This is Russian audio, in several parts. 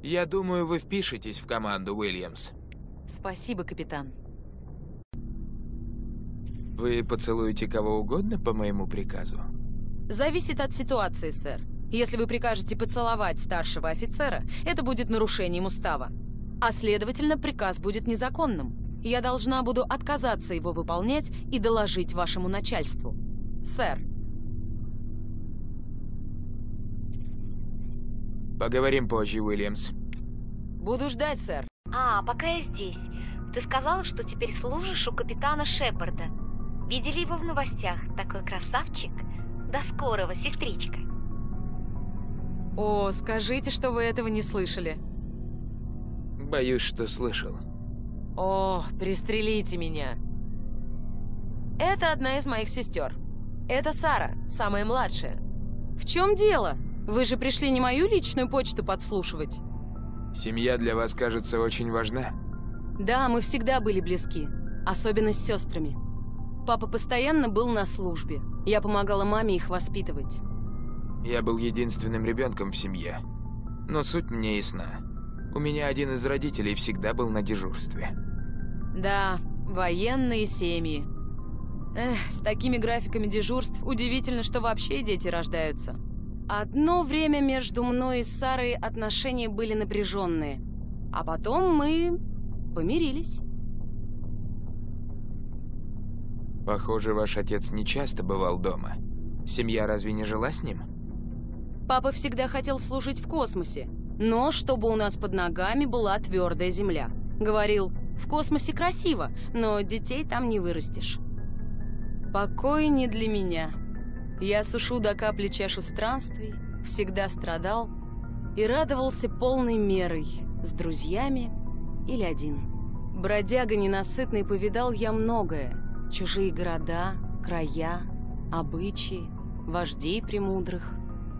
Я думаю, вы впишетесь в команду, Уильямс. Спасибо, капитан. Вы поцелуете кого угодно по моему приказу? Зависит от ситуации, сэр. Если вы прикажете поцеловать старшего офицера, это будет нарушением устава. А следовательно, приказ будет незаконным. Я должна буду отказаться его выполнять и доложить вашему начальству. Сэр. Поговорим позже, Уильямс. Буду ждать, сэр. Пока я здесь. Ты сказал, что теперь служишь у капитана Шепарда. Видели его в новостях? Такой красавчик. До скорого, сестричка. О, скажите, что вы этого не слышали. Боюсь, что слышал. О, пристрелите меня. Это одна из моих сестер. Это Сара, самая младшая. В чем дело? Вы же пришли не мою личную почту подслушивать. Семья для вас, кажется, очень важна. Да, мы всегда были близки. Особенно с сестрами. Папа постоянно был на службе. Я помогала маме их воспитывать. Я был единственным ребенком в семье. Но суть мне ясна. У меня один из родителей всегда был на дежурстве. Да, военные семьи. Эх, с такими графиками дежурств удивительно, что вообще дети рождаются. Одно время между мной и Сарой отношения были напряженные. А потом мы помирились. Похоже, ваш отец не часто бывал дома. Семья разве не жила с ним? Папа всегда хотел служить в космосе, но чтобы у нас под ногами была твердая земля. Говорил, в космосе красиво, но детей там не вырастешь. Покой не для меня. Я сушу до капли чашу странствий, всегда страдал и радовался полной мерой, с друзьями или один. Бродяга ненасытный, повидал я многое. Чужие города, края, обычаи, вождей премудрых.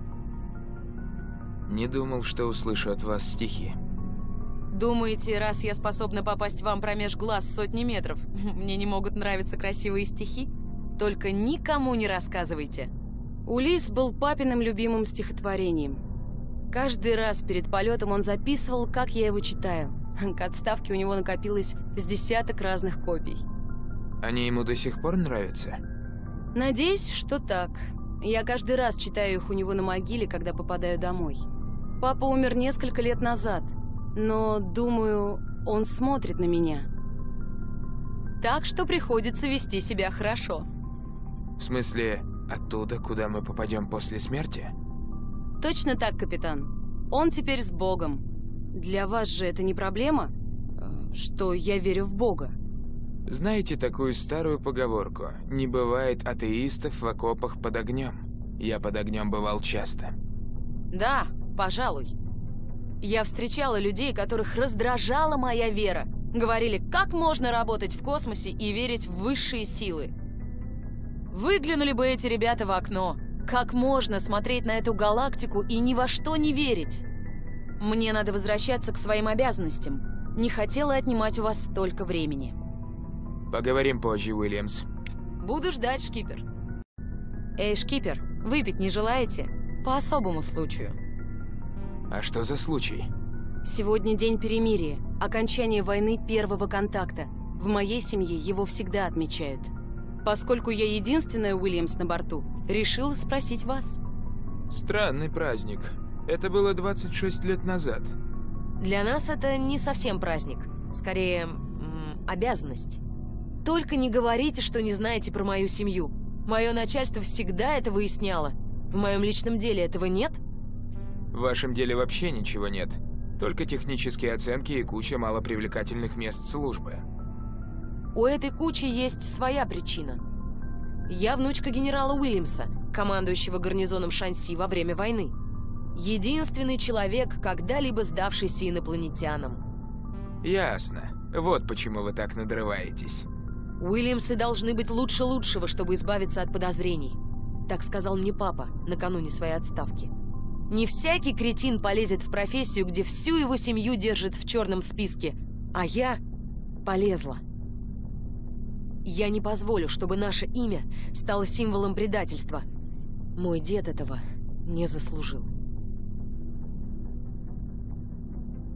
Не думал, что услышу от вас стихи. Думаете, раз я способна попасть вам промеж глаз сотни метров, мне не могут нравиться красивые стихи? Только никому не рассказывайте. «Улисс» был папиным любимым стихотворением. Каждый раз перед полетом он записывал, как я его читаю. К отставке у него накопилось с десяток разных копий. Они ему до сих пор нравятся? Надеюсь, что так. Я каждый раз читаю их у него на могиле, когда попадаю домой. Папа умер несколько лет назад, но, думаю, он смотрит на меня. Так что приходится вести себя хорошо. В смысле, оттуда, куда мы попадем после смерти? Точно так, капитан. Он теперь с Богом. Для вас же это не проблема, что я верю в Бога? Знаете такую старую поговорку? Не бывает атеистов в окопах под огнем. Я под огнем бывал часто. Да, пожалуй. Я встречала людей, которых раздражала моя вера. Говорили, как можно работать в космосе и верить в высшие силы. Выглянули бы эти ребята в окно. Как можно смотреть на эту галактику и ни во что не верить? Мне надо возвращаться к своим обязанностям. Не хотела отнимать у вас столько времени. Поговорим позже, Уильямс. Буду ждать, шкипер. Эй, шкипер, выпить не желаете? По особому случаю. А что за случай? Сегодня день перемирия, окончание войны первого контакта. В моей семье его всегда отмечают. Поскольку я единственная Уильямс на борту, решила спросить вас. Странный праздник. Это было 26 лет назад. Для нас это не совсем праздник. Скорее, обязанность. Только не говорите, что не знаете про мою семью. Мое начальство всегда это выясняло. В моем личном деле этого нет? В вашем деле вообще ничего нет. Только технические оценки и куча малопривлекательных мест службы. У этой кучи есть своя причина. Я внучка генерала Уильямса, командующего гарнизоном Шанси во время войны. Единственный человек, когда-либо сдавшийся инопланетянам. Ясно. Вот почему вы так надрываетесь. Уильямсы должны быть лучше лучшего, чтобы избавиться от подозрений. Так сказал мне папа накануне своей отставки. Не всякий кретин полезет в профессию, где всю его семью держат в черном списке, а я полезла. Я не позволю, чтобы наше имя стало символом предательства. Мой дед этого не заслужил.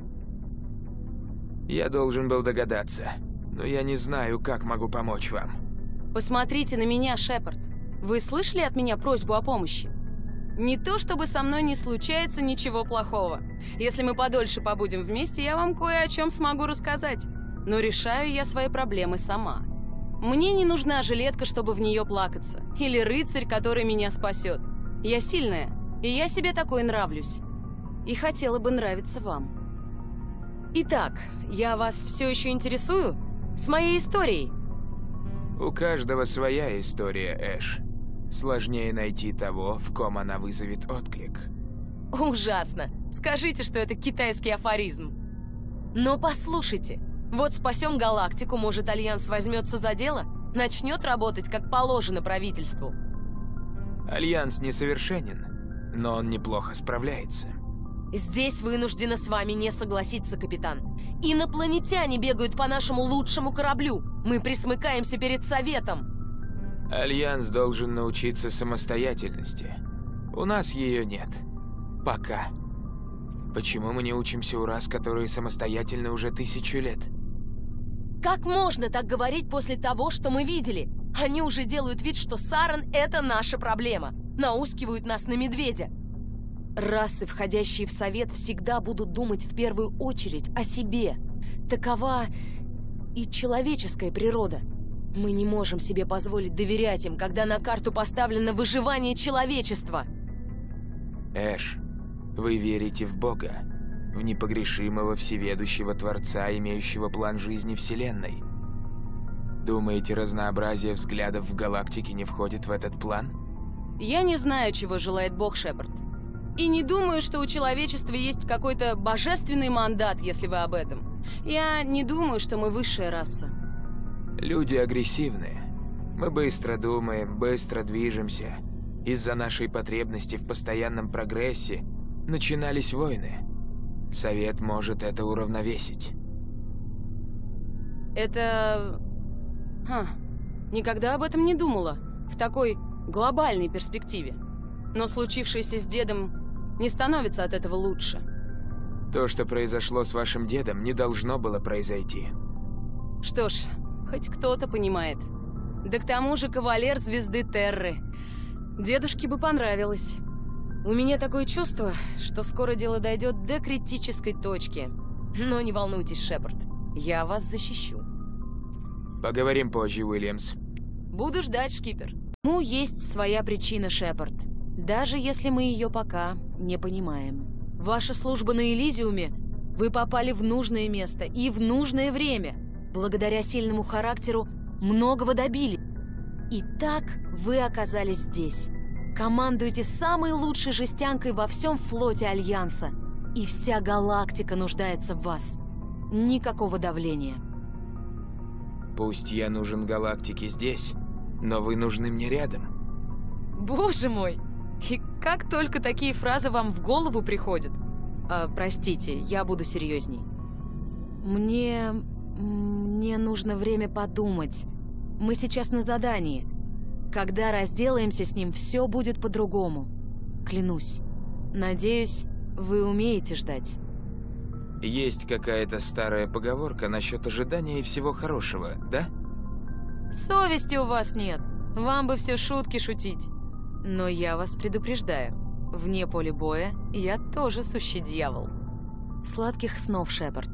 Я должен был догадаться, но я не знаю, как могу помочь вам. Посмотрите на меня, Шепард. Вы слышали от меня просьбу о помощи? Не то, чтобы со мной не случается ничего плохого. Если мы подольше побудем вместе, я вам кое о чем смогу рассказать. Но решаю я свои проблемы сама. Мне не нужна жилетка, чтобы в нее плакаться. Или рыцарь, который меня спасет. Я сильная, и я себе такой нравлюсь. И хотела бы нравиться вам. Итак, я вас все еще интересую? С моей историей? У каждого своя история, Эш. Сложнее найти того, в ком она вызовет отклик. Ужасно. Скажите, что это китайский афоризм. Но послушайте, вот спасем галактику, может, Альянс возьмется за дело? Начнет работать, как положено правительству. Альянс несовершенен, но он неплохо справляется. Здесь вынуждена с вами не согласиться, капитан. Инопланетяне бегают по нашему лучшему кораблю. Мы присмыкаемся перед Советом. Альянс должен научиться самостоятельности. У нас ее нет. Пока. Почему мы не учимся у рас, которые самостоятельны уже 1000 лет? Как можно так говорить после того, что мы видели? Они уже делают вид, что Саран — это наша проблема. Наускивают нас на медведя. Расы, входящие в Совет, всегда будут думать в первую очередь о себе. Такова и человеческая природа. Мы не можем себе позволить доверять им, когда на карту поставлено выживание человечества. Эш, вы верите в Бога, в непогрешимого всеведущего Творца, имеющего план жизни Вселенной. Думаете, разнообразие взглядов в галактике не входит в этот план? Я не знаю, чего желает Бог, Шепард. И не думаю, что у человечества есть какой-то божественный мандат, если вы об этом. Я не думаю, что мы высшая раса. Люди агрессивные. Мы быстро думаем, быстро движемся. Из-за нашей потребности в постоянном прогрессе начинались войны. Совет может это уравновесить. Это... Никогда об этом не думала. В такой глобальной перспективе. Но случившееся с дедом не становится от этого лучше. То, что произошло с вашим дедом, не должно было произойти. Что ж, хоть кто-то понимает. Да к тому же кавалер звезды Терры. Дедушке бы понравилось. У меня такое чувство, что скоро дело дойдет до критической точки. Но не волнуйтесь, Шепард, я вас защищу. Поговорим позже, Уильямс. Буду ждать, шкипер. Ну, есть своя причина, Шепард. Даже если мы ее пока не понимаем. Ваша служба на Элизиуме, вы попали в нужное место и в нужное время. Благодаря сильному характеру многого добили. И так вы оказались здесь. Командуете самой лучшей жестянкой во всем флоте Альянса. И вся галактика нуждается в вас. Никакого давления. Пусть я нужен галактике здесь, но вы нужны мне рядом. Боже мой! И как только такие фразы вам в голову приходят? Простите, я буду серьезней. Мне нужно время подумать. Мы сейчас на задании. Когда разделаемся с ним, все будет по-другому. Клянусь. Надеюсь, вы умеете ждать. Есть какая-то старая поговорка насчет ожидания и всего хорошего, да? Совести у вас нет. Вам бы все шутки шутить. Но я вас предупреждаю. Вне поля боя я тоже сущий дьявол. Сладких снов, Шепард.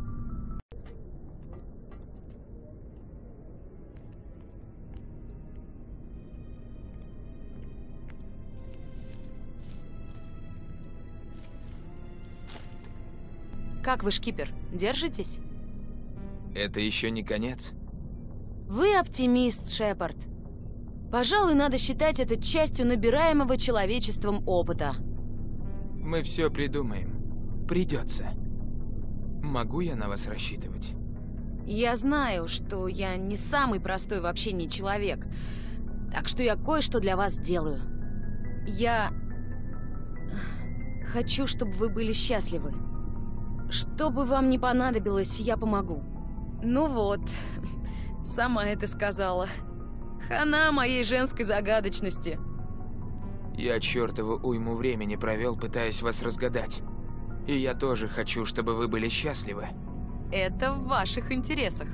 Как вы, шкипер, держитесь? Это еще не конец. Вы оптимист, Шепард. Пожалуй, надо считать это частью набираемого человечеством опыта. Мы все придумаем. Придется. Могу я на вас рассчитывать? Я знаю, что я не самый простой в общении человек, так что я кое-что для вас сделаю. Я хочу, чтобы вы были счастливы. Что бы вам ни понадобилось, я помогу. Ну вот, сама это сказала. Хана моей женской загадочности. Я чертову уйму времени провел, пытаясь вас разгадать. И я тоже хочу, чтобы вы были счастливы. Это в ваших интересах.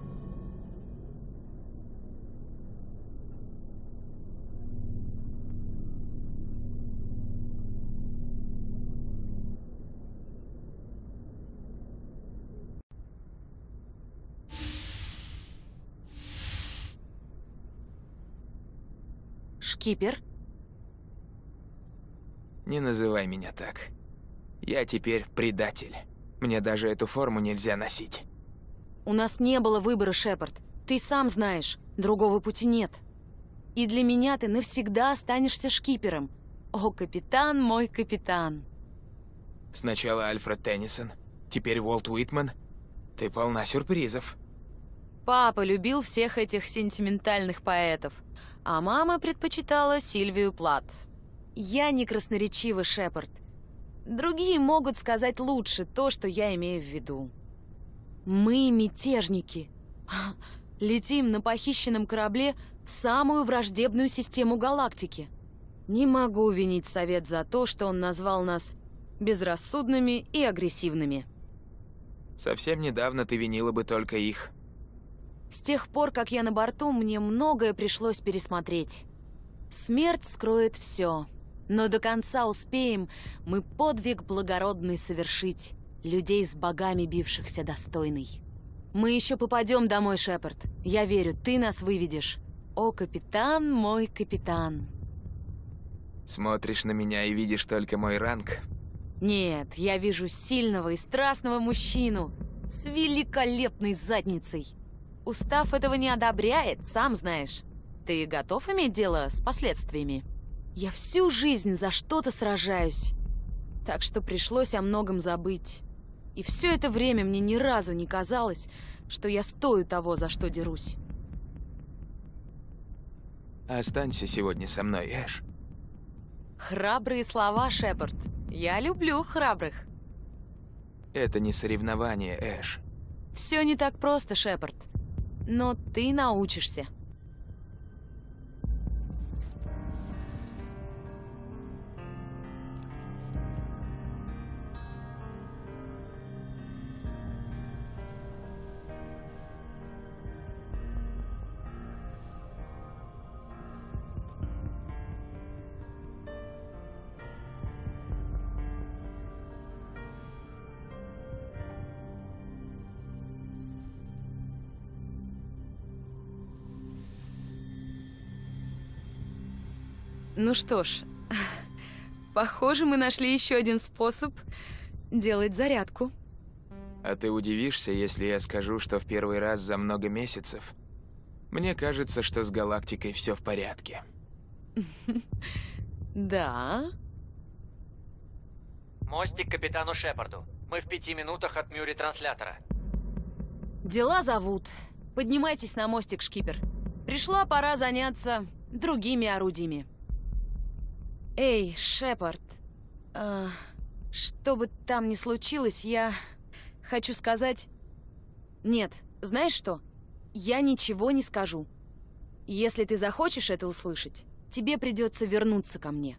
Шкипер? Не называй меня так. Я теперь предатель. Мне даже эту форму нельзя носить. У нас не было выбора, Шепард. Ты сам знаешь, другого пути нет. И для меня ты навсегда останешься шкипером. О, капитан, мой капитан. Сначала Альфред Теннисон, теперь Уолт Уитман. Ты полна сюрпризов. Папа любил всех этих сентиментальных поэтов, а мама предпочитала Сильвию Плат. Я не красноречивый, Шепард. Другие могут сказать лучше то, что я имею в виду. Мы мятежники. Летим на похищенном корабле в самую враждебную систему галактики. Не могу винить Совет за то, что он назвал нас безрассудными и агрессивными. Совсем недавно ты винила бы только их. С тех пор, как я на борту, мне многое пришлось пересмотреть. Смерть скроет все. Но до конца успеем мы подвиг благородный совершить, людей с богами бившихся достойный. Мы еще попадем домой, Шепард. Я верю, ты нас выведешь. О, капитан, мой капитан. Смотришь на меня и видишь только мой ранг? Нет, я вижу сильного и страстного мужчину с великолепной задницей. Устав этого не одобряет, сам знаешь. Ты готов иметь дело с последствиями? Я всю жизнь за что-то сражаюсь, так что пришлось о многом забыть. И все это время мне ни разу не казалось, что я стою того, за что дерусь. Останься сегодня со мной, Эш. Храбрые слова, Шепард. Я люблю храбрых. Это не соревнование, Эш. Все не так просто, Шепард. Но ты научишься. Ну что ж, похоже, мы нашли еще один способ делать зарядку. А ты удивишься, если я скажу, что в первый раз за много месяцев мне кажется, что с галактикой все в порядке. Да. Мостик капитану Шепарду. Мы в 5 минутах от Мюрри-транслятора. Дела зовут. Поднимайтесь на мостик, шкипер. Пришла пора заняться другими орудиями. Эй, Шепард, что бы там ни случилось, я хочу сказать... Нет, знаешь что? Я ничего не скажу. Если ты захочешь это услышать, тебе придется вернуться ко мне.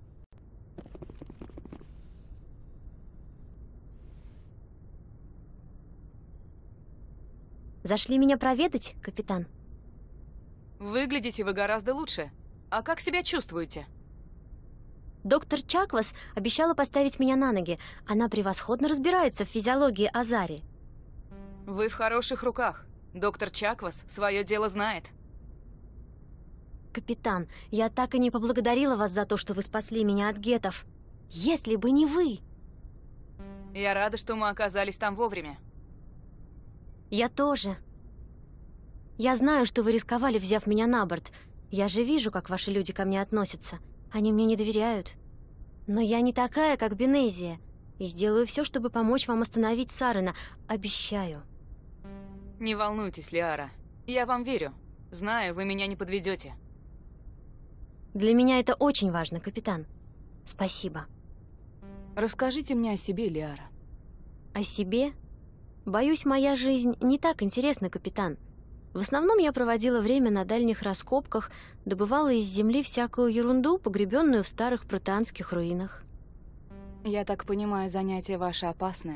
Зашли меня проведать, капитан? Выглядите вы гораздо лучше. А как себя чувствуете? Доктор Чаквас обещала поставить меня на ноги. Она превосходно разбирается в физиологии Азари. Вы в хороших руках. Доктор Чаквас свое дело знает. Капитан, я так и не поблагодарила вас за то, что вы спасли меня от гетов. Если бы не вы. Я рада, что мы оказались там вовремя. Я тоже. Я знаю, что вы рисковали, взяв меня на борт. Я же вижу, как ваши люди ко мне относятся. Они мне не доверяют. Но я не такая, как Бенезия. И сделаю все, чтобы помочь вам остановить Сарена. Обещаю. Не волнуйтесь, Лиара. Я вам верю. Знаю, вы меня не подведете. Для меня это очень важно, капитан. Спасибо. Расскажите мне о себе, Лиара. О себе? Боюсь, моя жизнь не так интересна, капитан. В основном я проводила время на дальних раскопках, добывала из земли всякую ерунду, погребенную в старых протеанских руинах. Я так понимаю, занятие ваше опасное.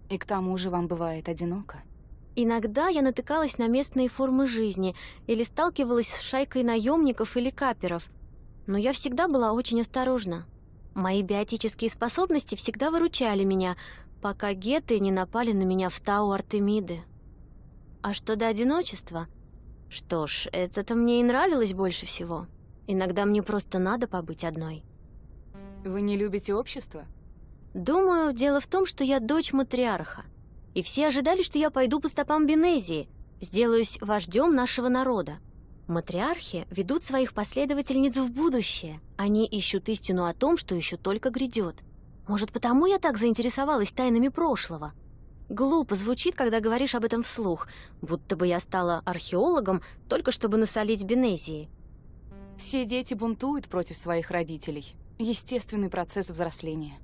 И к тому же вам бывает одиноко. Иногда я натыкалась на местные формы жизни или сталкивалась с шайкой наемников или каперов. Но я всегда была очень осторожна. Мои биотические способности всегда выручали меня, пока геты не напали на меня в Тау Артемиды. А что до одиночества? Что ж, это-то мне и нравилось больше всего. Иногда мне просто надо побыть одной. Вы не любите общество? Думаю, дело в том, что я дочь матриарха. И все ожидали, что я пойду по стопам Бенезии, сделаюсь вождем нашего народа. Матриархи ведут своих последовательниц в будущее. Они ищут истину о том, что еще только грядет. Может, потому я так заинтересовалась тайнами прошлого? Глупо звучит, когда говоришь об этом вслух, будто бы я стала археологом, только чтобы насолить Бенезии. Все дети бунтуют против своих родителей. Естественный процесс взросления.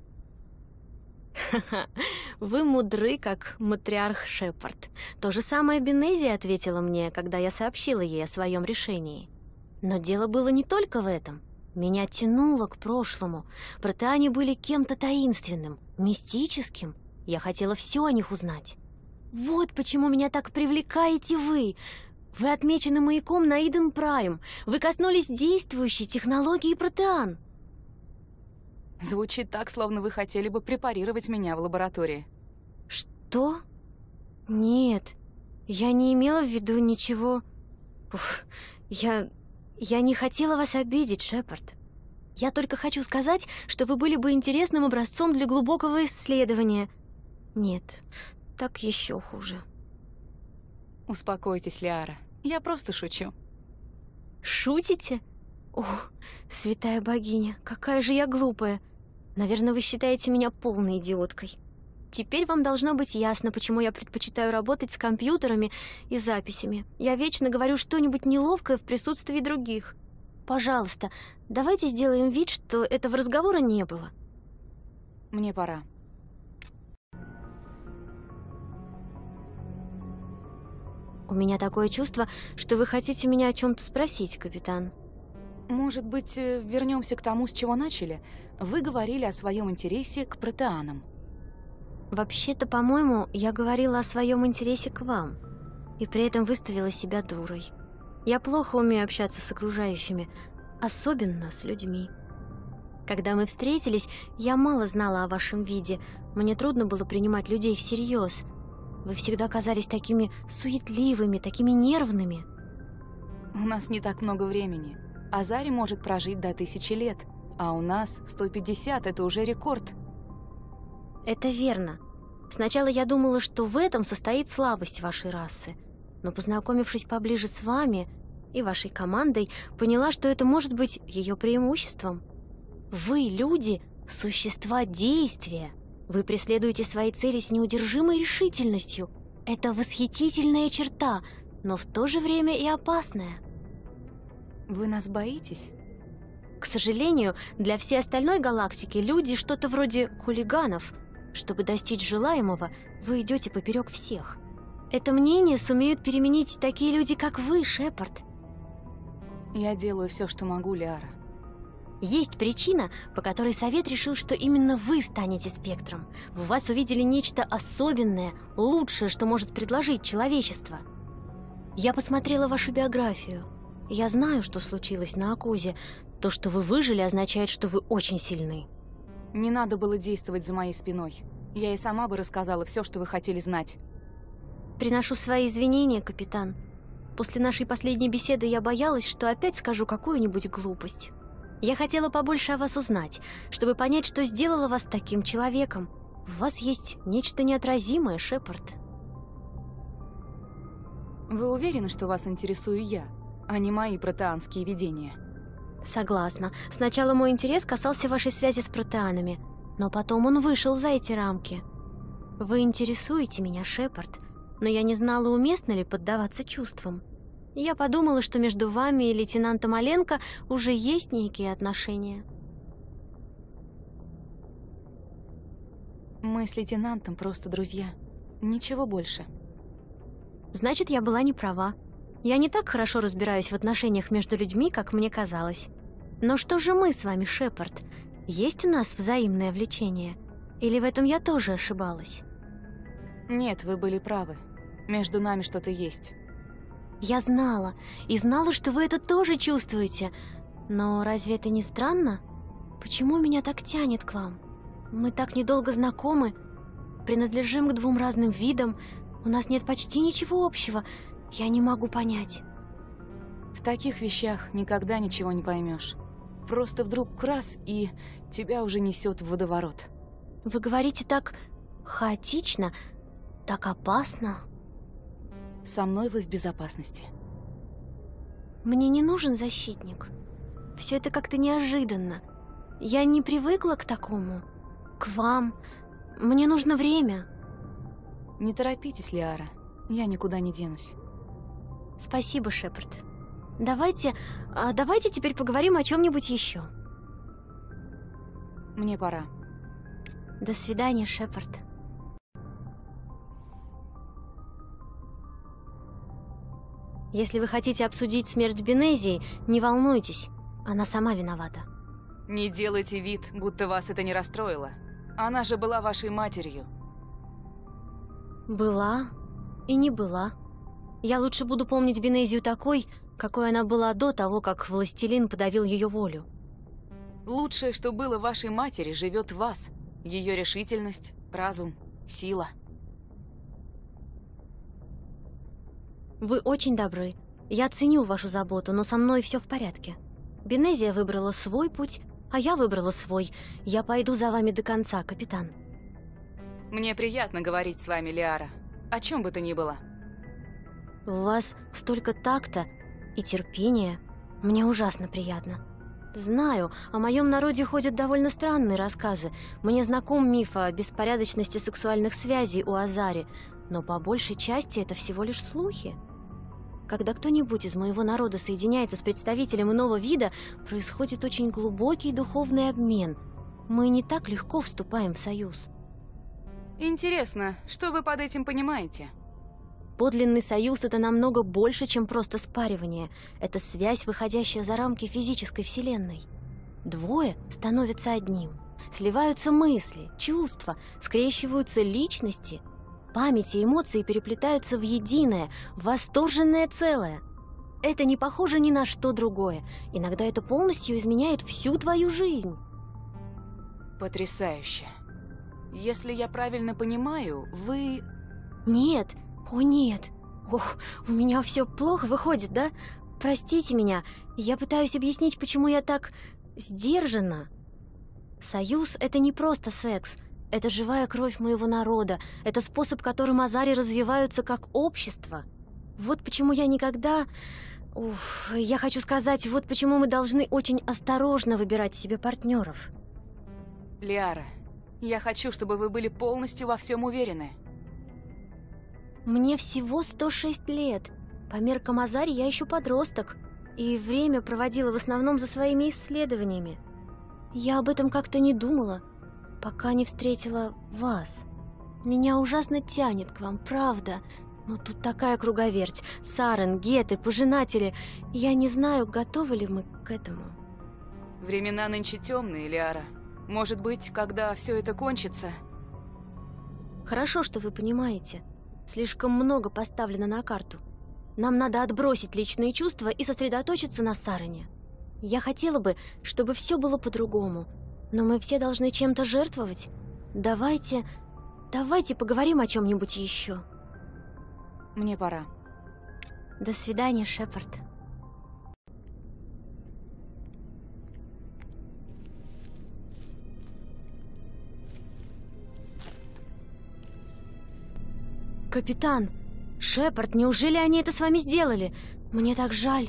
Ха-ха, вы мудры, как матриарх Шепард. То же самое Бенезия ответила мне, когда я сообщила ей о своем решении. Но дело было не только в этом. Меня тянуло к прошлому. Протеане были кем-то таинственным, мистическим. Я хотела все о них узнать. Вот почему меня так привлекаете вы. Вы отмечены маяком на Иден Прайм. Вы коснулись действующей технологии протеан. Звучит так, словно вы хотели бы препарировать меня в лаборатории. Что? Нет, я не имела в виду ничего. Уф, я не хотела вас обидеть, Шепард. Я только хочу сказать, что вы были бы интересным образцом для глубокого исследования. Нет, так еще хуже. Успокойтесь, Лиара. Я просто шучу. Шутите? О, святая богиня, какая же я глупая. Наверное, вы считаете меня полной идиоткой. Теперь вам должно быть ясно, почему я предпочитаю работать с компьютерами и записями. Я вечно говорю что-нибудь неловкое в присутствии других. Пожалуйста, давайте сделаем вид, что этого разговора не было. Мне пора. У меня такое чувство, что вы хотите меня о чем-то спросить, капитан. Может быть, вернемся к тому, с чего начали? Вы говорили о своем интересе к протеанам. Вообще-то, по-моему, я говорила о своем интересе к вам. И при этом выставила себя дурой. Я плохо умею общаться с окружающими, особенно с людьми. Когда мы встретились, я мало знала о вашем виде. Мне трудно было принимать людей всерьез. Вы всегда казались такими суетливыми, такими нервными. У нас не так много времени. Азари может прожить до 1000 лет, а у нас 150 — это уже рекорд. Это верно. Сначала я думала, что в этом состоит слабость вашей расы. Но познакомившись поближе с вами и вашей командой, поняла, что это может быть ее преимуществом. Вы, люди, существа действия. Вы преследуете свои цели с неудержимой решительностью. Это восхитительная черта, но в то же время и опасная. Вы нас боитесь? К сожалению, для всей остальной галактики люди что-то вроде хулиганов. Чтобы достичь желаемого, вы идете поперек всех. Это мнение сумеют переменить такие люди, как вы, Шепард. Я делаю все, что могу, Лиара. Есть причина, по которой Совет решил, что именно вы станете спектром. В вас увидели нечто особенное, лучшее, что может предложить человечество. Я посмотрела вашу биографию. Я знаю, что случилось на Акузе. То, что вы выжили, означает, что вы очень сильны. Не надо было действовать за моей спиной. Я и сама бы рассказала все, что вы хотели знать. Приношу свои извинения, капитан. После нашей последней беседы я боялась, что опять скажу какую-нибудь глупость. Я хотела побольше о вас узнать, чтобы понять, что сделало вас таким человеком. В вас есть нечто неотразимое, Шепард. Вы уверены, что вас интересую я, а не мои протеанские видения? Согласна. Сначала мой интерес касался вашей связи с протеанами, но потом он вышел за эти рамки. Вы интересуете меня, Шепард, но я не знала, уместно ли поддаваться чувствам. Я подумала, что между вами и лейтенантом Оленко уже есть некие отношения. Мы с лейтенантом просто друзья. Ничего больше. Значит, я была не права. Я не так хорошо разбираюсь в отношениях между людьми, как мне казалось. Но что же мы с вами, Шепард? Есть у нас взаимное влечение? Или в этом я тоже ошибалась? Нет, вы были правы. Между нами что-то есть. Я знала. И знала, что вы это тоже чувствуете. Но разве это не странно? Почему меня так тянет к вам? Мы так недолго знакомы. Принадлежим к двум разным видам. У нас нет почти ничего общего. Я не могу понять. В таких вещах никогда ничего не поймешь. Просто вдруг раз, и тебя уже несет в водоворот. Вы говорите так хаотично, так опасно. Со мной вы в безопасности. Мне не нужен защитник. Все это как-то неожиданно. Я не привыкла к такому. К вам. Мне нужно время. Не торопитесь, Лиара. Я никуда не денусь. Спасибо, Шепард. Давайте теперь поговорим о чем-нибудь еще. Мне пора. До свидания, Шепард. Если вы хотите обсудить смерть Бенезии, не волнуйтесь. Она сама виновата. Не делайте вид, будто вас это не расстроило. Она же была вашей матерью. Была и не была. Я лучше буду помнить Бенезию такой, какой она была до того, как властелин подавил ее волю. Лучшее, что было вашей матери, живет в вас. Ее решительность, разум, сила. Вы очень добры. Я ценю вашу заботу, но со мной все в порядке. Бенезия выбрала свой путь, а я выбрала свой. Я пойду за вами до конца, капитан. Мне приятно говорить с вами, Лиара. О чем бы то ни было. У вас столько такта и терпения. Мне ужасно приятно. Знаю, о моем народе ходят довольно странные рассказы. Мне знаком миф о беспорядочности сексуальных связей у Азари, но по большей части это всего лишь слухи. Когда кто-нибудь из моего народа соединяется с представителем иного вида, происходит очень глубокий духовный обмен. Мы не так легко вступаем в союз. Интересно, что вы под этим понимаете? Подлинный союз — это намного больше, чем просто спаривание. Это связь, выходящая за рамки физической вселенной. Двое становятся одним. Сливаются мысли, чувства, скрещиваются личности. Память и эмоции переплетаются в единое, восторженное целое. Это не похоже ни на что другое. Иногда это полностью изменяет всю твою жизнь. Потрясающе. Если я правильно понимаю, вы... Нет, о нет. Ох, у меня все плохо выходит, да? Простите меня, я пытаюсь объяснить, почему я так сдержана. Союз — это не просто секс. Это живая кровь моего народа. Это способ, которым Азари развиваются как общество. Вот почему я никогда... я хочу сказать, вот почему мы должны очень осторожно выбирать себе партнеров. Лиара, я хочу, чтобы вы были полностью во всем уверены. Мне всего 106 лет. По меркам Азари я еще подросток. И время проводила в основном за своими исследованиями. Я об этом как-то не думала, пока не встретила вас. Меня ужасно тянет к вам, правда. Но тут такая круговерть. Сарен, геты, пожинатели. Я не знаю, готовы ли мы к этому. Времена нынче темные, Лиара. Может быть, когда все это кончится... Хорошо, что вы понимаете. Слишком много поставлено на карту. Нам надо отбросить личные чувства и сосредоточиться на Сарене. Я хотела бы, чтобы все было по-другому. Но мы все должны чем-то жертвовать. Давайте поговорим о чем-нибудь еще. Мне пора. До свидания, Шепард. Капитан, Шепард, неужели они это с вами сделали? Мне так жаль.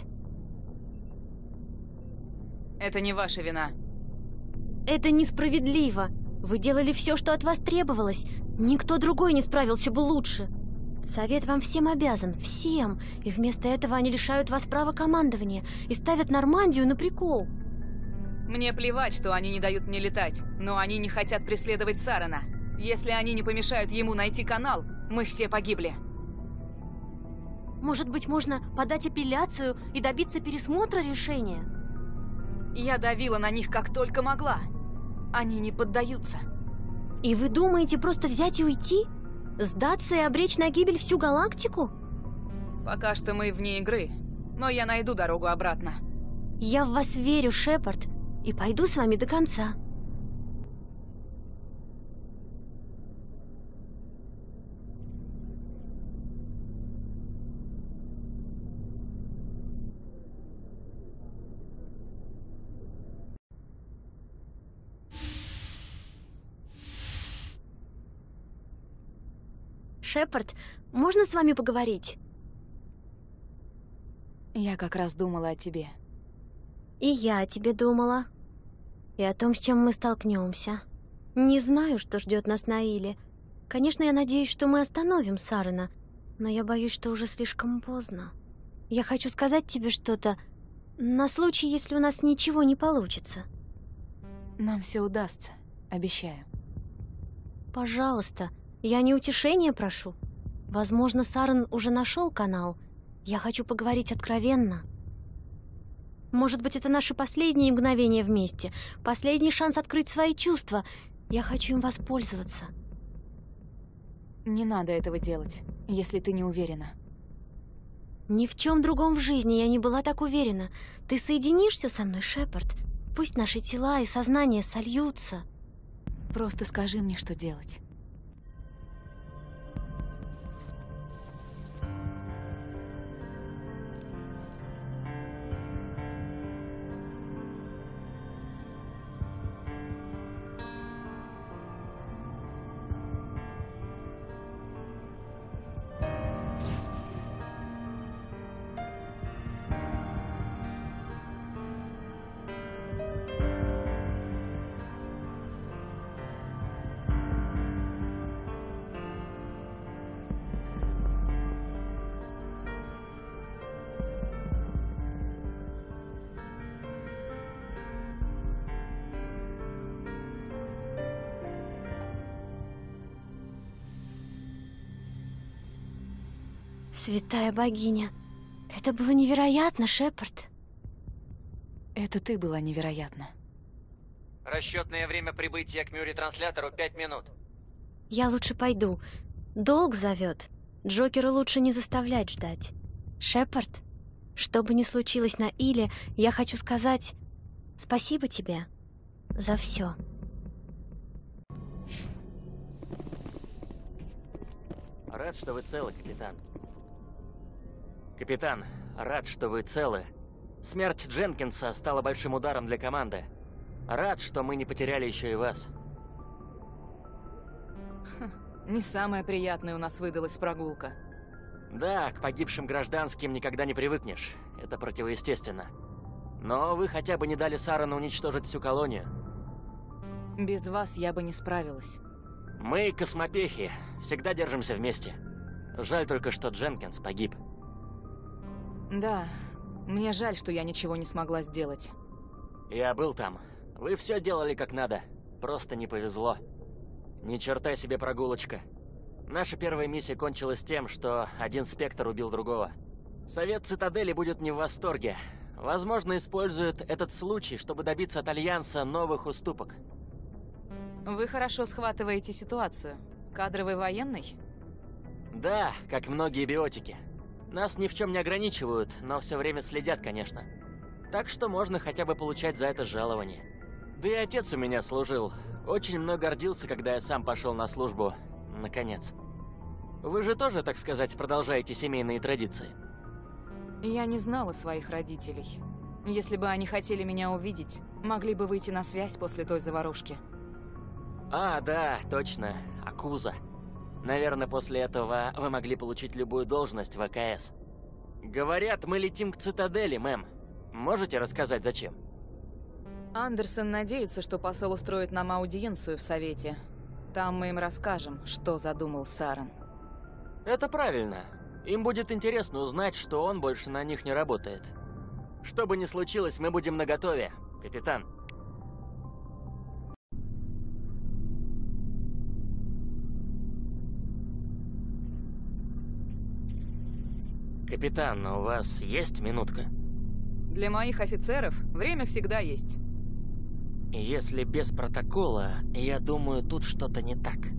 Это не ваша вина. Это несправедливо. Вы делали все, что от вас требовалось. Никто другой не справился бы лучше. Совет вам всем обязан, всем. И вместо этого они лишают вас права командования и ставят Нормандию на прикол. Мне плевать, что они не дают мне летать, но они не хотят преследовать Сарена. Если они не помешают ему найти канал, мы все погибли. Может быть, можно подать апелляцию и добиться пересмотра решения? Я давила на них как только могла. Они не поддаются. И вы думаете просто взять и уйти? Сдаться и обречь на гибель всю галактику? Пока что мы вне игры, но я найду дорогу обратно. Я в вас верю, Шепард, и пойду с вами до конца. Шепард, можно с вами поговорить? Я как раз думала о тебе. И я о тебе думала. И о том, с чем мы столкнемся. Не знаю, что ждет нас на Иле. Конечно, я надеюсь, что мы остановим Сарена, но я боюсь, что уже слишком поздно. Я хочу сказать тебе что-то на случай, если у нас ничего не получится. Нам все удастся, обещаю. Пожалуйста, я не утешения прошу. Возможно, Сарен уже нашел канал. Я хочу поговорить откровенно. Может быть, это наши последние мгновения вместе, последний шанс открыть свои чувства. Я хочу им воспользоваться. Не надо этого делать, если ты не уверена. Ни в чем другом в жизни я не была так уверена. Ты соединишься со мной, Шепард? Пусть наши тела и сознание сольются. Просто скажи мне, что делать. Святая богиня, это было невероятно, Шепард. Это ты была невероятна. Расчетное время прибытия к Мюри-транслятору 5 минут. Я лучше пойду. Долг зовет. Джокера лучше не заставлять ждать. Шепард, что бы ни случилось на Иле, я хочу сказать спасибо тебе за все. Рад, что вы целы, капитан. Капитан, рад, что вы целы. Смерть Дженкинса стала большим ударом для команды. Рад, что мы не потеряли еще и вас. Не самая приятная у нас выдалась прогулка. Да, к погибшим гражданским никогда не привыкнешь. Это противоестественно. Но вы хотя бы не дали Сарену уничтожить всю колонию. Без вас я бы не справилась. Мы, космопехи, всегда держимся вместе. Жаль только, что Дженкинс погиб. Да, мне жаль, что я ничего не смогла сделать. Я был там. Вы все делали как надо. Просто не повезло. Ни черта себе прогулочка. Наша первая миссия кончилась тем, что один спектр убил другого. Совет Цитадели будет не в восторге. Возможно, использует этот случай, чтобы добиться от Альянса новых уступок. Вы хорошо схватываете ситуацию. Кадровый военный? Да, как многие биотики. Нас ни в чем не ограничивают, но все время следят, конечно. Так что можно хотя бы получать за это жалование. Да и отец у меня служил. Очень мной гордился, когда я сам пошел на службу. Наконец. Вы же тоже, так сказать, продолжаете семейные традиции? Я не знала своих родителей. Если бы они хотели меня увидеть, могли бы выйти на связь после той заварушки. А, да, точно. Акуза. Наверное, после этого вы могли получить любую должность в АКС. Говорят, мы летим к Цитадели, мэм. Можете рассказать, зачем? Андерсон надеется, что посол устроит нам аудиенцию в Совете. Там мы им расскажем, что задумал Сарен. Это правильно. Им будет интересно узнать, что он больше на них не работает. Что бы ни случилось, мы будем наготове, капитан. Капитан, у вас есть минутка? Для моих офицеров время всегда есть. Если без протокола, я думаю, тут что-то не так.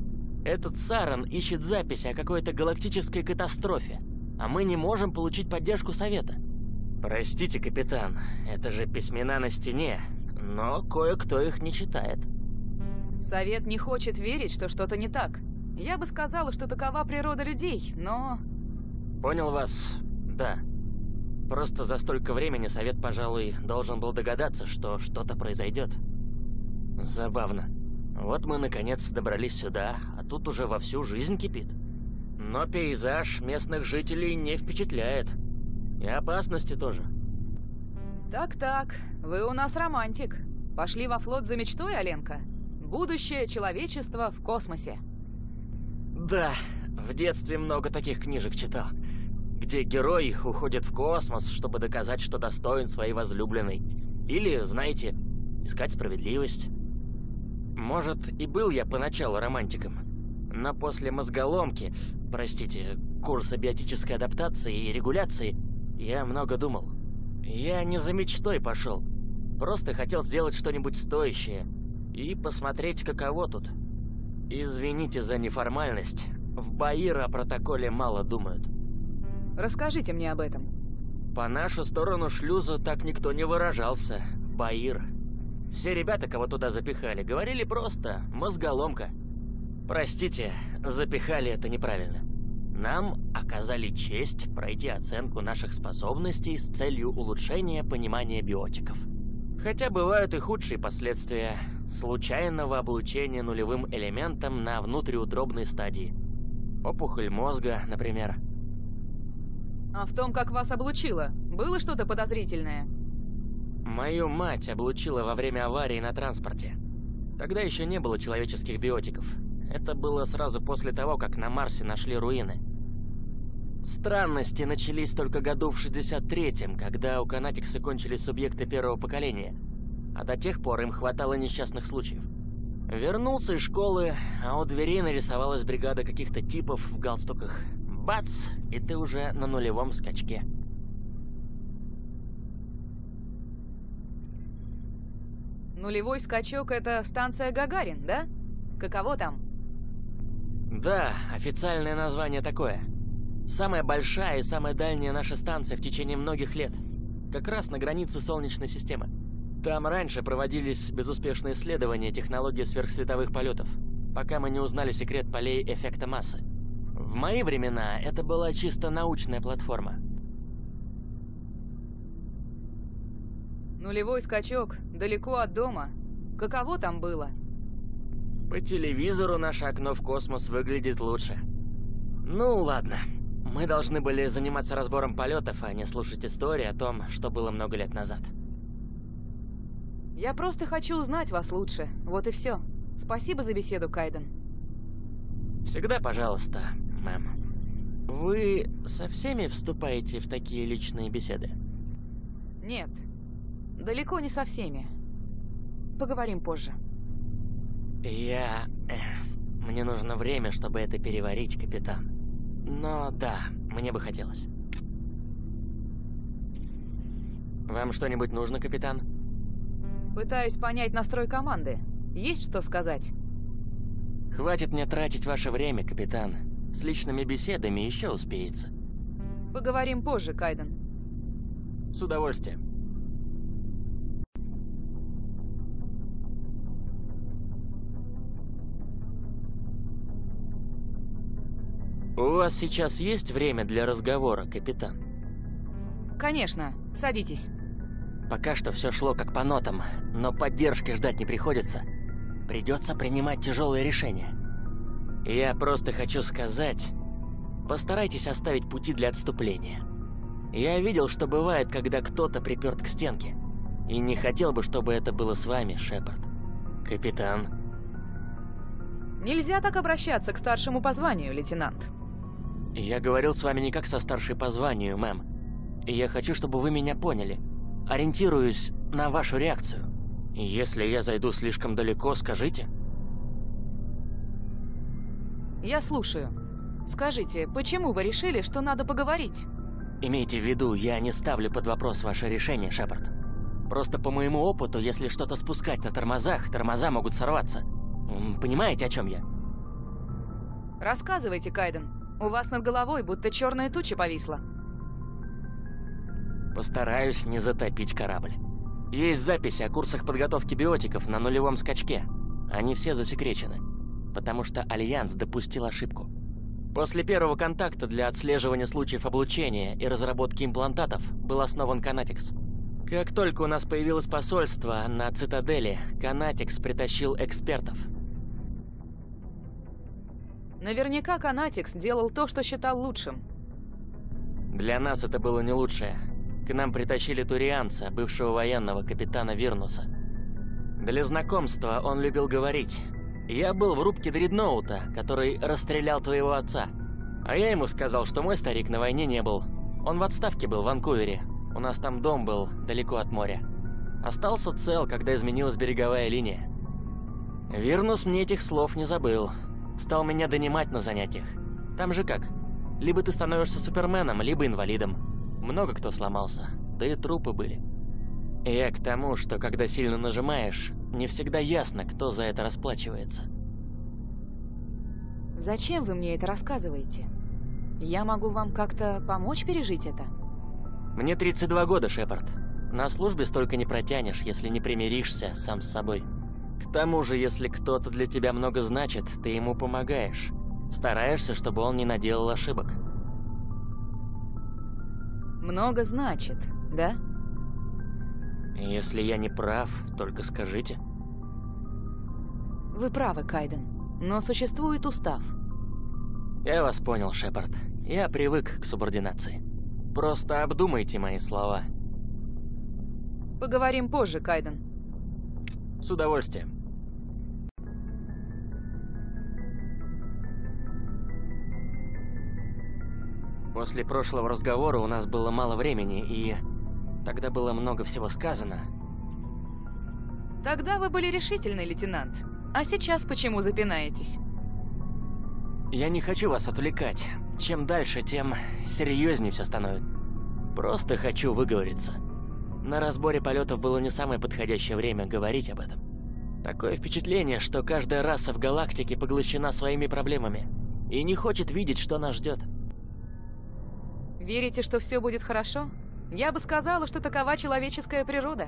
Этот Саран ищет записи о какой-то галактической катастрофе, а мы не можем получить поддержку Совета. Простите, капитан, это же письмена на стене, но кое-кто их не читает. Совет не хочет верить, что что-то не так. Я бы сказала, что такова природа людей, но... Понял вас, да. Просто за столько времени Совет, пожалуй, должен был догадаться, что что-то произойдет. Забавно. Вот мы наконец добрались сюда, а тут уже вовсю жизнь кипит. Но пейзаж местных жителей не впечатляет. И опасности тоже. Так-так, вы у нас романтик. Пошли во флот за мечтой, Оленка? Будущее человечества в космосе. Да, в детстве много таких книжек читал, где герой уходит в космос, чтобы доказать, что достоин своей возлюбленной. Или, знаете, искать справедливость. Может, и был я поначалу романтиком, но после мозголомки, простите, курса биотической адаптации и регуляции, я много думал. Я не за мечтой пошел, просто хотел сделать что-нибудь стоящее и посмотреть, каково тут. Извините за неформальность, в Баир о протоколе мало думают. Расскажите мне об этом. По нашу сторону шлюза так никто не выражался. Баир. Все ребята, кого туда запихали, говорили просто «мозголомка». Простите, запихали это неправильно. Нам оказали честь пройти оценку наших способностей с целью улучшения понимания биотиков. Хотя бывают и худшие последствия случайного облучения нулевым элементом на внутриутробной стадии. Опухоль мозга, например. А в том, как вас облучило, было что-то подозрительное? Мою мать облучила во время аварии на транспорте. Тогда еще не было человеческих биотиков. Это было сразу после того, как на Марсе нашли руины. Странности начались только году в 63-м, когда у Канатикса кончились субъекты первого поколения. А до тех пор им хватало несчастных случаев. Вернулся из школы, а у дверей нарисовалась бригада каких-то типов в галстуках. Бац! И ты уже на нулевом скачке. Нулевой скачок — это станция Гагарин, да? Каково там? Да, официальное название такое. Самая большая и самая дальняя наша станция в течение многих лет. Как раз на границе Солнечной системы. Там раньше проводились безуспешные исследования технологии сверхсветовых полетов, пока мы не узнали секрет полей эффекта массы. В мои времена это была чисто научная платформа. Нулевой скачок, далеко от дома. Каково там было? По телевизору наше окно в космос выглядит лучше. Ну ладно, мы должны были заниматься разбором полетов, а не слушать истории о том, что было много лет назад. Я просто хочу узнать вас лучше, вот и все. Спасибо за беседу, Кайден. Всегда пожалуйста, мэм. Вы со всеми вступаете в такие личные беседы? Нет, далеко не со всеми. Поговорим позже. Мне нужно время, чтобы это переварить, капитан. Но да, мне бы хотелось. Вам что-нибудь нужно, капитан? Пытаюсь понять настрой команды. Есть что сказать? Хватит мне тратить ваше время, капитан. С личными беседами еще успеется. Поговорим позже, Кайден. С удовольствием. У вас сейчас есть время для разговора, капитан? Конечно, садитесь. Пока что все шло как по нотам, но поддержки ждать не приходится. Придется принимать тяжелые решения. Я просто хочу сказать, постарайтесь оставить пути для отступления. Я видел, что бывает, когда кто-то приперт к стенке. И не хотел бы, чтобы это было с вами, Шепард. Капитан. Нельзя так обращаться к старшему по званию, лейтенант. Я говорил с вами не как со старшей по званию, мэм. И я хочу, чтобы вы меня поняли. Ориентируюсь на вашу реакцию. Если я зайду слишком далеко, скажите. Я слушаю. Скажите, почему вы решили, что надо поговорить? Имейте в виду, я не ставлю под вопрос ваше решение, Шепард. Просто по моему опыту, если что-то спускать на тормозах, тормоза могут сорваться. Понимаете, о чем я? Рассказывайте, Кайден. У вас над головой будто черная туча повисла. Постараюсь не затопить корабль. Есть записи о курсах подготовки биотиков на нулевом скачке. Они все засекречены, потому что Альянс допустил ошибку. После первого контакта для отслеживания случаев облучения и разработки имплантатов был основан Канатикс. Как только у нас появилось посольство на Цитадели, Канатикс притащил экспертов. Наверняка Канатикс делал то, что считал лучшим. Для нас это было не лучшее. К нам притащили турианца, бывшего военного капитана Вирнуса. Для знакомства он любил говорить: «Я был в рубке дредноута, который расстрелял твоего отца». А я ему сказал, что мой старик на войне не был. Он в отставке был в Ванкувере. У нас там дом был, далеко от моря. Остался цел, когда изменилась береговая линия. Вирнус мне этих слов не забыл. Стал меня донимать на занятиях. Там же как? Либо ты становишься суперменом, либо инвалидом. Много кто сломался, да и трупы были. Я к тому, что когда сильно нажимаешь, не всегда ясно, кто за это расплачивается. Зачем вы мне это рассказываете? Я могу вам как-то помочь пережить это? Мне 32 года, Шепард. На службе столько не протянешь, если не примиришься сам с собой. К тому же, если кто-то для тебя много значит, ты ему помогаешь. Стараешься, чтобы он не наделал ошибок. Много значит, да? Если я не прав, только скажите. Вы правы, Кайден. Но существует устав. Я вас понял, Шепард. Я привык к субординации. Просто обдумайте мои слова. Поговорим позже, Кайден. С удовольствием. После прошлого разговора у нас было мало времени, и тогда было много всего сказано. Тогда вы были решительный, лейтенант. А сейчас почему запинаетесь? Я не хочу вас отвлекать. Чем дальше, тем серьезнее все становится. Просто хочу выговориться. На разборе полетов было не самое подходящее время говорить об этом. Такое впечатление, что каждая раса в галактике поглощена своими проблемами и не хочет видеть, что нас ждет. Верите, что все будет хорошо? Я бы сказала, что такова человеческая природа.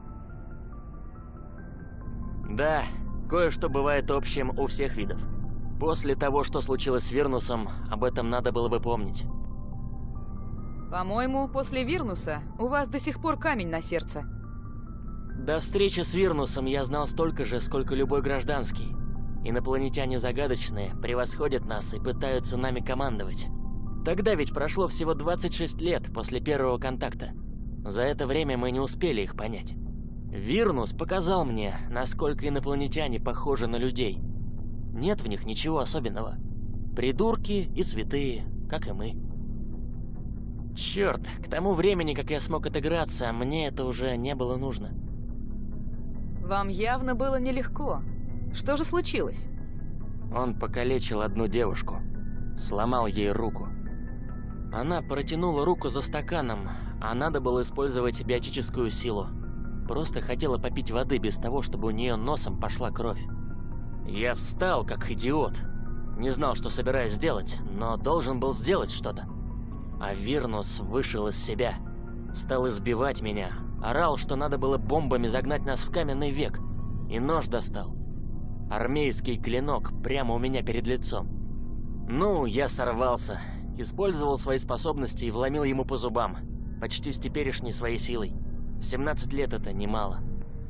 Да, кое-что бывает общим у всех видов. После того, что случилось с Вирнусом, об этом надо было бы помнить. По-моему, после Вирнуса у вас до сих пор камень на сердце. До встречи с Вирнусом я знал столько же, сколько любой гражданский. Инопланетяне загадочные, превосходят нас и пытаются нами командовать. Тогда ведь прошло всего 26 лет после первого контакта. За это время мы не успели их понять. Вирнус показал мне, насколько инопланетяне похожи на людей. Нет в них ничего особенного. Придурки и святые, как и мы. Черт, к тому времени, как я смог отыграться, мне это уже не было нужно. Вам явно было нелегко. Что же случилось? Он покалечил одну девушку. Сломал ей руку. Она протянула руку за стаканом, а надо было использовать биотическую силу. Просто хотела попить воды без того, чтобы у нее носом пошла кровь. Я встал, как идиот. Не знал, что собираюсь сделать, но должен был сделать что-то. А Вирнус вышел из себя. Стал избивать меня. Орал, что надо было бомбами загнать нас в каменный век. И нож достал. Армейский клинок прямо у меня перед лицом. Ну, я сорвался. Использовал свои способности и вломил ему по зубам. Почти с теперешней своей силой. В 17 лет это немало.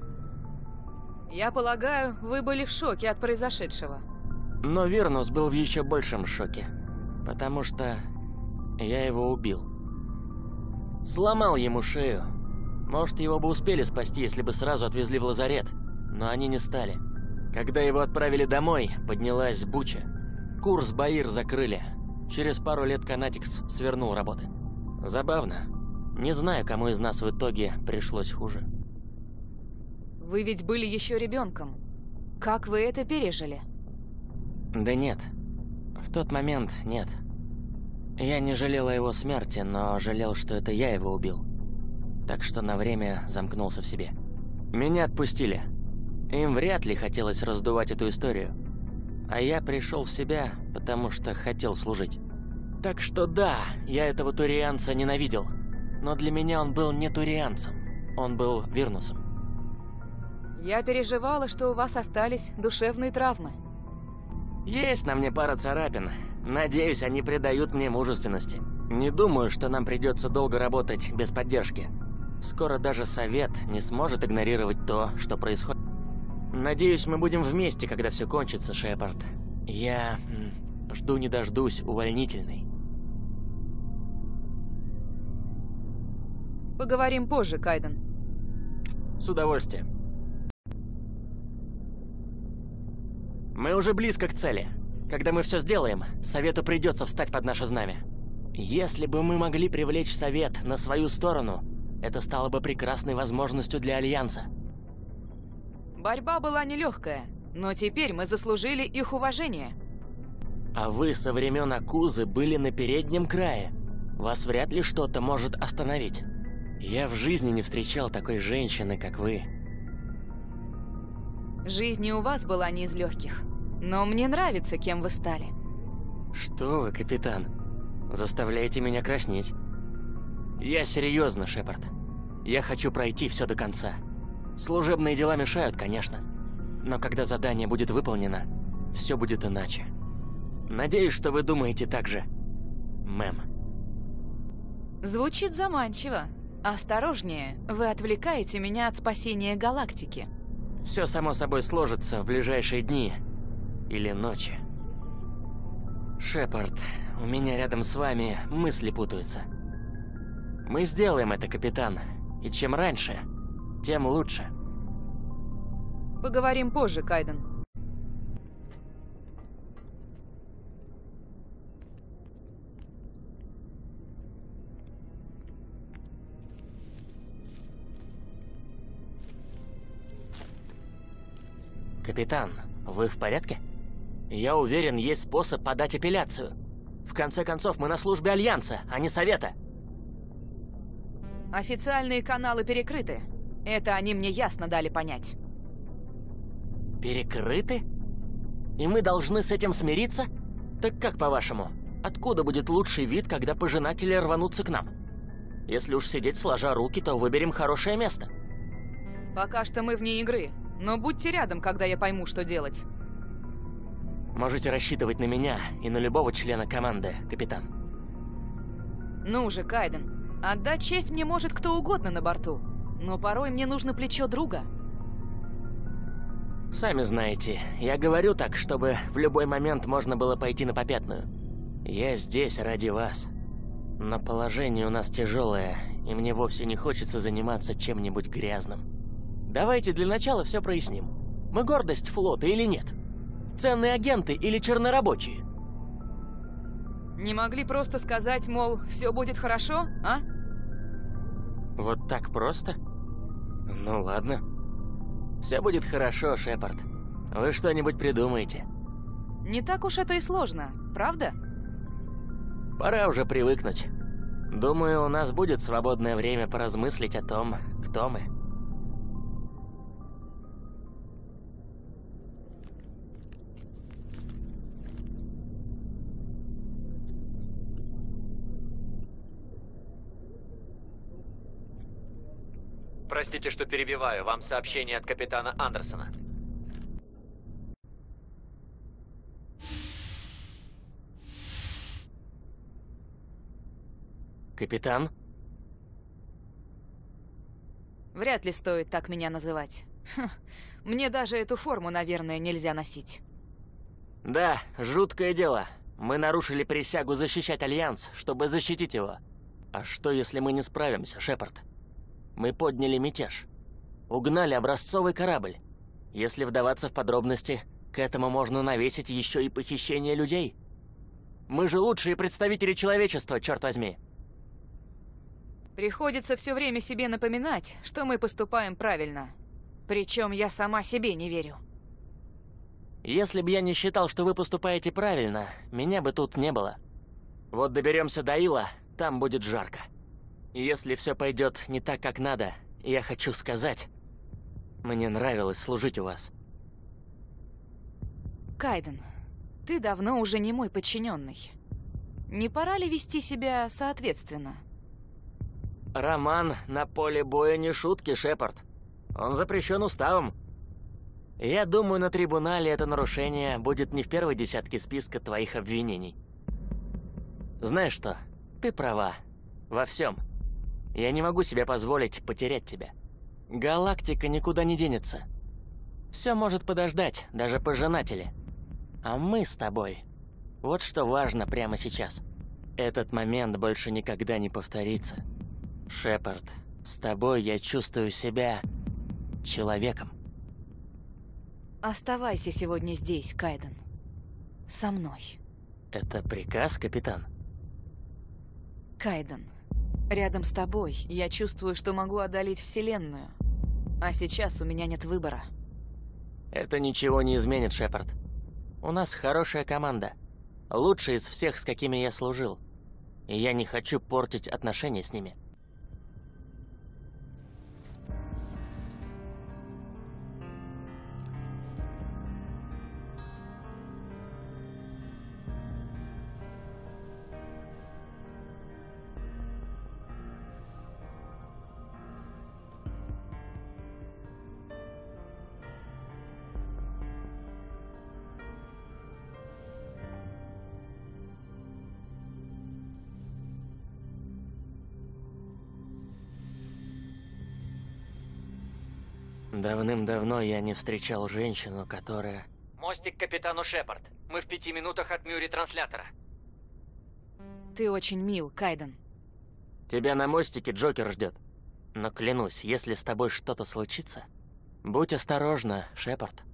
Я полагаю, вы были в шоке от произошедшего. Но Вирнус был в еще большем шоке. Потому что я его убил. Сломал ему шею. Может, его бы успели спасти, если бы сразу отвезли в лазарет. Но они не стали. Когда его отправили домой, поднялась буча. Курс Баир закрыли. Через пару лет Канатикс свернул работы. Забавно. Не знаю, кому из нас в итоге пришлось хуже. Вы ведь были еще ребенком. Как вы это пережили? Да нет. В тот момент нет. Я не жалел о его смерти, но жалел, что это я его убил. Так что на время замкнулся в себе. Меня отпустили. Им вряд ли хотелось раздувать эту историю. А я пришел в себя потому что хотел служить. Так что да, я этого турианца ненавидел. Но для меня он был не турианцем, он был Вирнусом. Я переживала, что у вас остались душевные травмы. Есть на мне пара царапин. Надеюсь, они придают мне мужественности. Не думаю, что нам придется долго работать без поддержки. Скоро даже совет не сможет игнорировать то, что происходит. Надеюсь, мы будем вместе, когда все кончится, Шепард. Я жду не дождусь увольнительной. Поговорим позже, Кайден. С удовольствием. Мы уже близко к цели. Когда мы все сделаем, Совету придется встать под наше знамя. Если бы мы могли привлечь Совет на свою сторону, это стало бы прекрасной возможностью для Альянса. Борьба была нелегкая, но теперь мы заслужили их уважение. А вы со времен Акузы были на переднем крае. Вас вряд ли что-то может остановить. Я в жизни не встречал такой женщины, как вы. Жизнь и у вас была не из легких. Но мне нравится, кем вы стали. Что вы, капитан? Заставляете меня краснеть. Я серьезно, Шепард. Я хочу пройти все до конца. Служебные дела мешают, конечно. Но когда задание будет выполнено, все будет иначе. Надеюсь, что вы думаете так же, мэм. Звучит заманчиво. Осторожнее, вы отвлекаете меня от спасения галактики. Все само собой сложится в ближайшие дни или ночи. Шепард, у меня рядом с вами мысли путаются. Мы сделаем это, капитан. И чем раньше, тем лучше. Поговорим позже, Кайден. Капитан, вы в порядке? Я уверен, есть способ подать апелляцию. В конце концов, мы на службе Альянса, а не Совета. Официальные каналы перекрыты. Это они мне ясно дали понять. Перекрыты? И мы должны с этим смириться? Так как, по-вашему, откуда будет лучший вид, когда пожинатели рванутся к нам? Если уж сидеть сложа руки, то выберем хорошее место. Пока что мы вне игры, но будьте рядом, когда я пойму, что делать. Можете рассчитывать на меня и на любого члена команды, капитан. Ну же, Кайден, отдать честь мне может кто угодно на борту, но порой мне нужно плечо друга. Сами знаете, я говорю так, чтобы в любой момент можно было пойти на попятную. Я здесь ради вас. Но положение у нас тяжелое, и мне вовсе не хочется заниматься чем-нибудь грязным. Давайте для начала все проясним. Мы гордость флота или нет? Ценные агенты или чернорабочие? Не могли просто сказать, мол, все будет хорошо, а? Вот так просто? Ну ладно. Все будет хорошо, Шепард. Вы что-нибудь придумаете. Не так уж это и сложно, правда? Пора уже привыкнуть. Думаю, у нас будет свободное время поразмыслить о том, кто мы. Простите, что перебиваю. Вам сообщение от капитана Андерсона. Капитан? Вряд ли стоит так меня называть. Мне даже эту форму, наверное, нельзя носить. Да, жуткое дело. Мы нарушили присягу защищать Альянс, чтобы защитить его. А что, если мы не справимся, Шепард? Мы подняли мятеж. Угнали образцовый корабль. Если вдаваться в подробности, к этому можно навесить еще и похищение людей. Мы же лучшие представители человечества, черт возьми. Приходится все время себе напоминать, что мы поступаем правильно. Причем я сама себе не верю. Если бы я не считал, что вы поступаете правильно, меня бы тут не было. Вот доберемся до Ила, там будет жарко. И если все пойдет не так, как надо, я хочу сказать, мне нравилось служить у вас. Кайден, Ты давно уже не мой подчиненный. Не пора ли вести себя соответственно? Роман на поле боя не шутки, Шепард. Он запрещен уставом. Я думаю, на трибунале это нарушение будет не в первой десятке списка твоих обвинений. Знаешь что? Ты права. Во всем. Я не могу себе позволить потерять тебя. Галактика никуда не денется. Все может подождать, даже пожинатели. А мы с тобой. Вот что важно прямо сейчас. Этот момент больше никогда не повторится. Шепард, с тобой я чувствую себя человеком. Оставайся сегодня здесь, Кайден. Со мной. Это приказ, капитан? Кайден, рядом с тобой я чувствую, что могу одолеть Вселенную. А сейчас у меня нет выбора. Это ничего не изменит, Шепард. У нас хорошая команда. Лучшая из всех, с какими я служил. И я не хочу портить отношения с ними. Давным-давно я не встречал женщину, которая... Мостик к капитану Шепард. Мы в 5 минутах от Мюри-транслятора. Ты очень мил, Кайден. Тебя на мостике Джокер ждет. Но клянусь, если с тобой что-то случится, будь осторожна, Шепард.